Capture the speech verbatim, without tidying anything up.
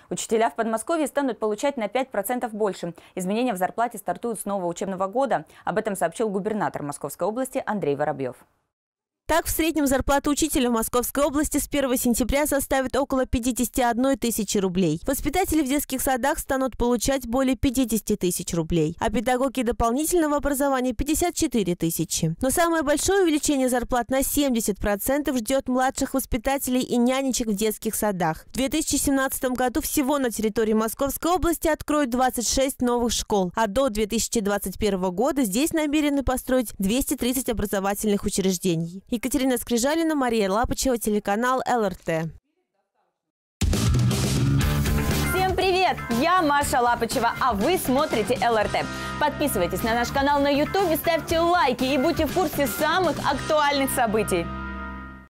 Учителя в Подмосковье станут получать на пять процентов больше. Изменения в зарплате стартуют с нового учебного года. Об этом сообщил губернатор Московской области Андрей Воробьев. Так, в среднем зарплата учителя в Московской области с первого сентября составит около пятидесяти одной тысячи рублей. Воспитатели в детских садах станут получать более пятидесяти тысяч рублей, а педагоги дополнительного образования – пятьдесят четыре тысячи. Но самое большое увеличение зарплат на семьдесят процентов ждет младших воспитателей и нянечек в детских садах. В две тысячи семнадцатом году всего на территории Московской области откроют двадцать шесть новых школ, а до две тысячи двадцать первого года здесь намерены построить двести тридцать образовательных учреждений. Екатерина Скрижалина, Мария Лапочева, телеканал эл эр тэ. Всем привет! Я Маша Лапочева, а вы смотрите эл эр тэ. Подписывайтесь на наш канал на ютубе, ставьте лайки и будьте в курсе самых актуальных событий.